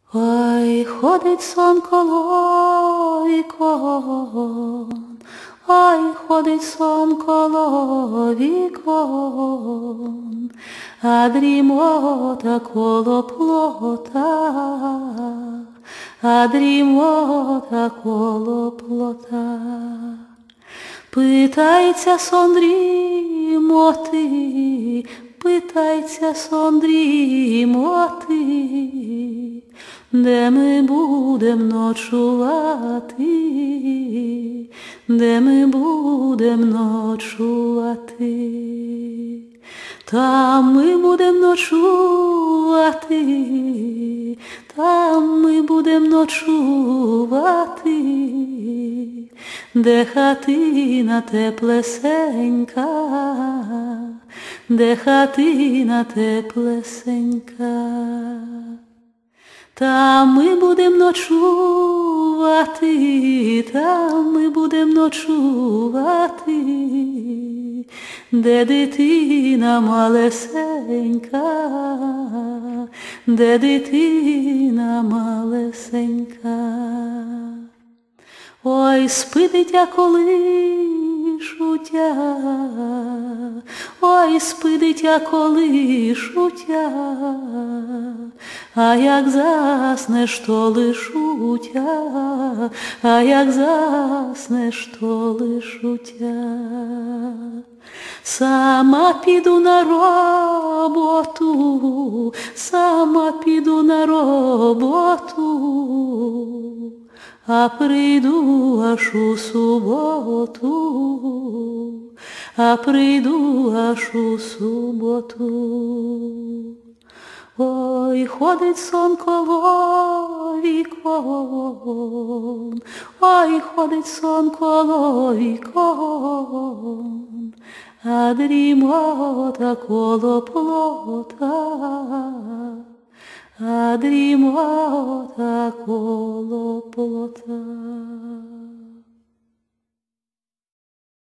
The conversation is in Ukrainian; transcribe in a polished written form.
Ой, ходить сон коло вікон, ой, ходить сон коло вікон, а дрімота коло плота, а дрімота коло плота. Питається сон дрімоти, питається сон дрімоти, де ми будем ночувати, де ми будем ночувати. Там ми будем ночувати, там ми будем ночувати, де хатина теплесенька, де хатина теплесенька. Там ми будем ночувати, там ми будем ночувати, де дитина малесенька, де дитина малесенька. Ой, спи, дитя, колишуття, ой, спи, дитя, колишуття, а як заснеш, то лишуття, а як заснеш, то лишуття. Сама піду на роботу, сама піду на роботу, а прийду аж у суботу, а прийду аж у суботу. Ой, ходить сон коло вікон, ой, ходить сон коло вікон, а дрімота коло плота, а дрімота